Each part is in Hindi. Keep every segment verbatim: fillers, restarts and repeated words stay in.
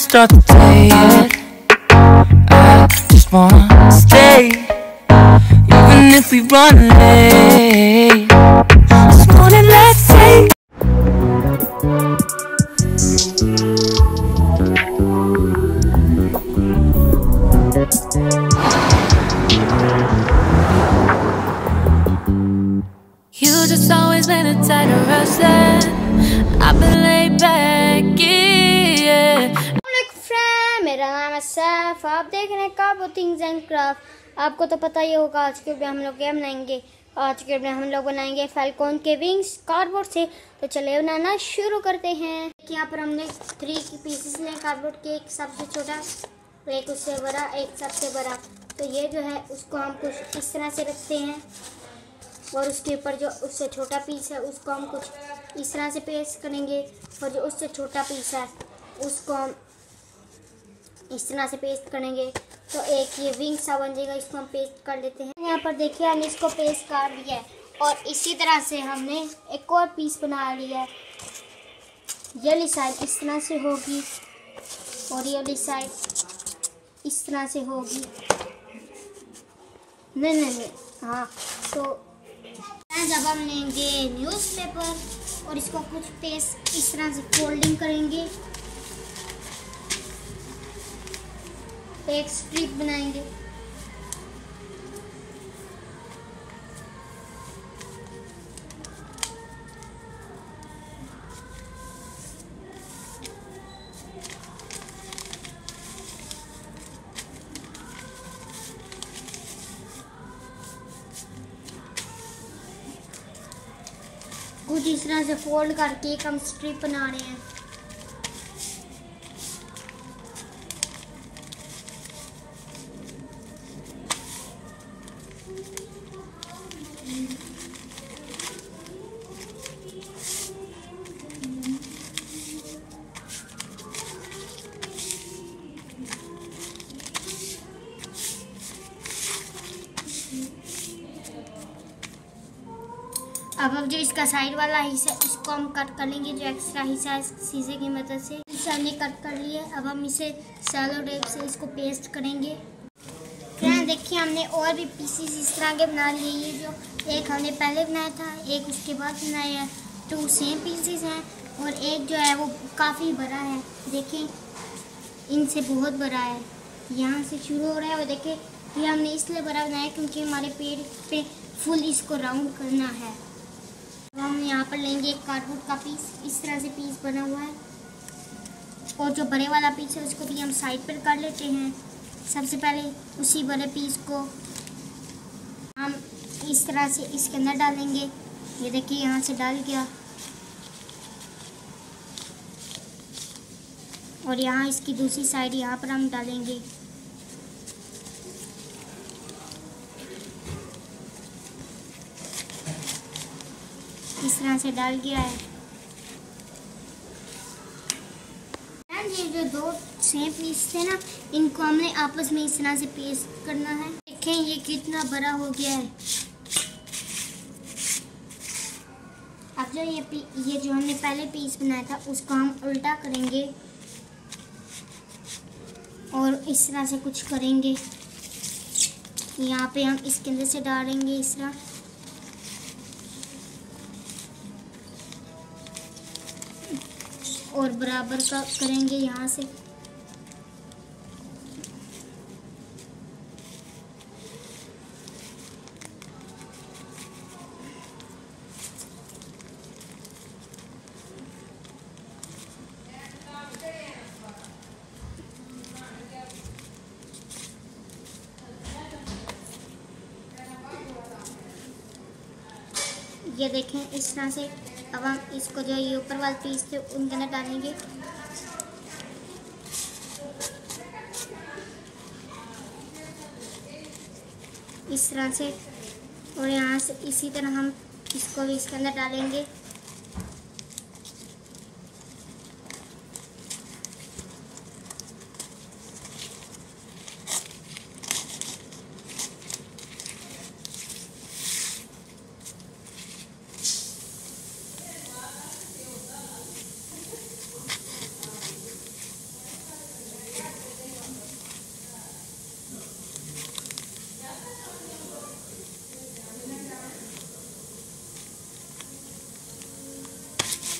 start the day yet. I just wanna stay, even if we run late. This morning, let's take. You just always been a tighter rush than I've been laid back, yeah. Friend, मेरा नाम है सैफ, आप देख रहे हैं कार्बो थिंग्स एंड क्राफ्ट। आपको तो पता ही होगा आज के वीडियो हम लोग क्या बनाएंगे। आज के वीडियो हम लोग बनाएंगे फैल्कॉन के विंग्स कार्डबोर्ड से। तो चलिए बनाना शुरू करते हैं। यहाँ पर हमने थ्री पीसेस लिए कार्डबोर्ड के, एक सबसे छोटा, एक उससे बड़ा, एक सबसे बड़ा। तो ये जो है उसको हम कुछ इस तरह से रखते हैं और उसके ऊपर जो उससे छोटा पीस है उसको हम कुछ इस तरह से पेस्ट करेंगे और जो उससे छोटा पीस है उसको हम इस तरह से पेस्ट करेंगे। तो एक ये विंग सा बन जाएगा, इसको हम पेस्ट कर लेते हैं। यहाँ पर देखिए हमने इसको पेस्ट कर दिया है और इसी तरह से हमने एक और पीस बना लिया है। ये वाली साइड इस तरह से होगी और ये वाली साइड इस तरह से होगी। नहीं नहीं नहीं हाँ, तो जब हम लेंगे न्यूज़पेपर और इसको कुछ पेस्ट इस तरह से फोल्डिंग करेंगे, एक स्ट्रिप बनाएंगे। कुछ इस तरह से फोल्ड करके एक हम स्ट्रिप बना रहे हैं। अब अब जो इसका साइड वाला हिस्सा इसको हम कट कर लेंगे, जो एक्स्ट्रा हिस्सा है शीशे की मदद से। इसे हमने कट कर लिया। अब हम इसे सैलो टेप से इसको पेस्ट करेंगे। फ्रेंड देखिए हमने और भी पीसेस इस तरह के बना लिए। ये जो एक हमने पहले बनाया था, एक उसके बाद बनाया है, टू सेम पीसेस हैं और एक जो है वो काफ़ी बड़ा है। देखिए इनसे बहुत बड़ा है, यहाँ से शुरू हो रहा है। और देखिए ये हमने इसलिए बड़ा बनाया क्योंकि हमारे पेड़ पे फुल इसको राउंड करना है। तो हम यहाँ पर लेंगे एक कार्डबोर्ड का पीस, इस तरह से पीस बना हुआ है और जो बड़े वाला पीस है उसको भी हम साइड पर कर लेते हैं। सबसे पहले उसी बड़े पीस को हम इस तरह से इसके अंदर डालेंगे। ये देखिए यहाँ से डाल गया और यहाँ इसकी दूसरी साइड यहाँ पर हम डालेंगे। इस तरह से डाल गया है। ये जो दो सेम पीस थे ना, इनको हमने आपस में इस तरह से पेस्ट करना है। देखें ये कितना बड़ा हो गया है। अब जो ये ये जो हमने पहले पीस बनाया था उसको हम उल्टा करेंगे और इस तरह से कुछ करेंगे। यहाँ पे हम इसके अंदर से डालेंगे इस तरह। और बराबर का करेंगे यहाँ से। ये देखें इस तरह से। अब हम इसको जो ये ऊपर वाले पीस थे उनके अंदर डालेंगे। इस तरह से और यहाँ से इसी तरह हम इसको भी इसके अंदर डालेंगे।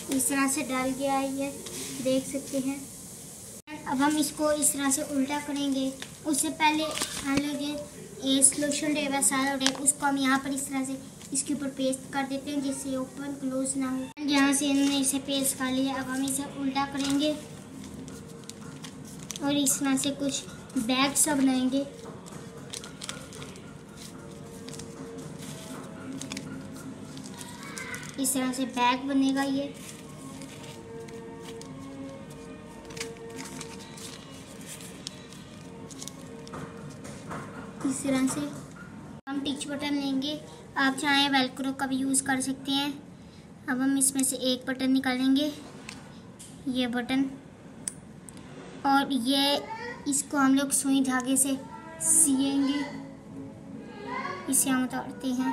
इस तरह से डाल गया है, ये देख सकते हैं। अब हम इसको इस तरह से उल्टा करेंगे। उससे पहले हम लोग ये सोल्यूशन है सारा उसको हम यहाँ पर इस तरह से इसके ऊपर पेस्ट कर देते हैं जिससे ओपन क्लोज ना हो। यहाँ से हमने इसे पेस्ट कर लिया। अब हम इसे उल्टा करेंगे और इस तरह से कुछ बैग सा बनाएंगे। इस तरह से बैग बनेगा ये। इस तरह से हम टिच बटन लेंगे। आप चाहें वेलक्रो का भी यूज़ कर सकते हैं। अब हम इसमें से एक बटन निकालेंगे, ये बटन, और ये इसको हम लोग सुई धागे से सिएंगे। इसे हम उतारते हैं।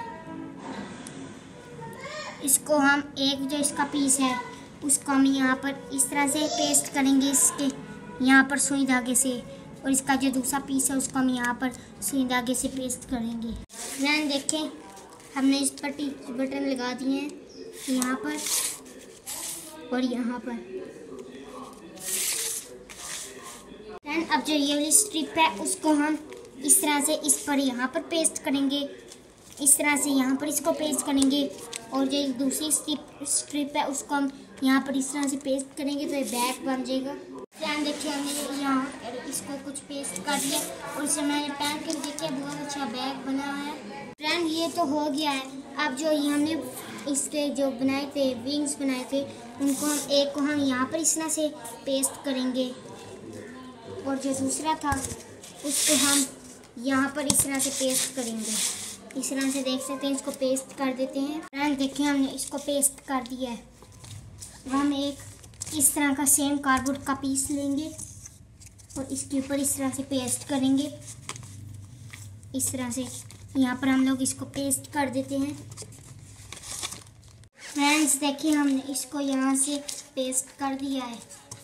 इसको हम एक जो इसका पीस है उसको हम यहाँ पर इस तरह से पेस्ट करेंगे इसके यहाँ पर सुई धागे से, और इसका जो दूसरा पीस है उसको हम यहाँ पर सुई धागे से पेस्ट करेंगे। फ्रेंड देखें, हमने इस पर टिच बटन लगा दिए हैं यहाँ पर और यहाँ पर। फ्रेंड अब जो ये वाली स्ट्रिप है उसको हम इस तरह से इस पर यहाँ पर पेस्ट करेंगे। इस तरह से यहाँ पर इसको पेस्ट करेंगे, और जो दूसरी स्ट्रिप स्ट्रिप है उसको हम यहाँ पर इस तरह से पेस्ट करेंगे तो ये बैग बन जाएगा। फ्रेंड देखिए, हमने यहाँ इसको कुछ पेस्ट कर दिया और इसे मैंने पहन कर देखिए बहुत अच्छा बैग बना है। फ्रेंड ये तो हो गया है। अब जो ये हमने इसके जो बनाए थे विंग्स बनाए थे उनको हम एक को हम यहाँ पर इस तरह से पेस्ट करेंगे, और जो दूसरा था उसको हम यहाँ पर इस तरह से पेस्ट करेंगे। इस तरह से देख सकते हैं, इसको पेस्ट कर देते हैं। फ्रेंड देखिए, हमने इसको पेस्ट कर दिया है। अब हम एक इस तरह का सेम कार्डबोर्ड का पीस लेंगे और इसके ऊपर इस तरह से पेस्ट करेंगे। इस तरह से यहाँ पर हम लोग इसको पेस्ट कर देते हैं। फ्रेंड्स देखिए, हमने इसको यहाँ से पेस्ट कर दिया है।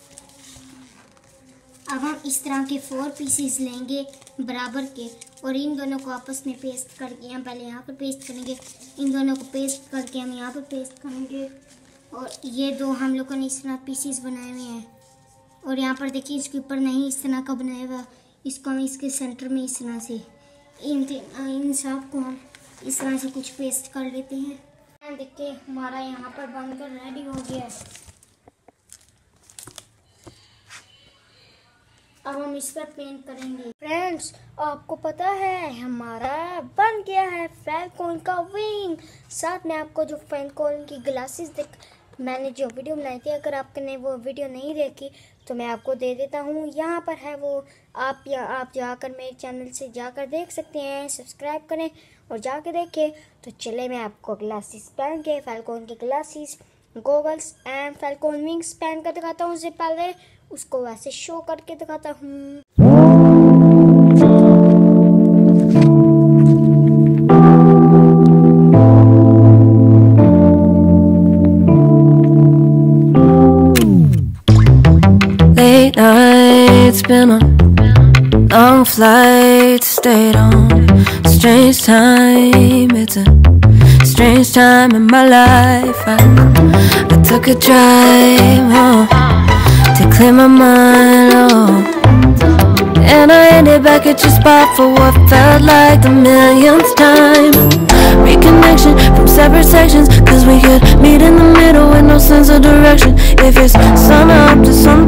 अब हम इस तरह के फोर पीसेस लेंगे बराबर के, और इन दोनों को आपस में पेस्ट करके हम पहले यहाँ पर पेस्ट करेंगे, इन दोनों को पेस्ट करके हम यहाँ पर पेस्ट करेंगे, और ये दो हम लोगों ने इस तरह पीसेस बनाए हुए हैं। और यहाँ पर देखिए इसके ऊपर नहीं इस तरह का बनाया हुआ, इसको हम इसके सेंटर में इस तरह से इन इन सब को हम इस तरह से कुछ पेस्ट कर लेते हैं। देखिए हमारा यहाँ पर बनकर रेडी हो गया है। अब हम इस पर पेंट करेंगे। फ्रेंड्स आपको पता है हमारा बन गया है फैलकॉन का विंग। साथ में आपको जो फैलकॉन की ग्लासेस देख मैंने जो वीडियो बनाई थी, अगर आपने वो वीडियो नहीं देखी तो मैं आपको दे देता हूँ, यहाँ पर है वो। आप या आप जाकर मेरे चैनल से जाकर देख सकते हैं, सब्सक्राइब करें और जाकर देखें। तो चले मैं आपको ग्लासेस पहन के फैलकॉन के glasses, goggles and falcon wings पहन कर दिखाता हूँ। उससे पहले उसको वैसे शो करके दिखाता हूँ। Late nights, been on long flights, stayed on strange time. It's a strange time in my life. I, I took a drive home to clear my mind, oh, and I ended back at your spot for what felt like the millionth time. Reconnection from separate sections, cause we could meet in the middle with no sense of direction. If it's sun up to sun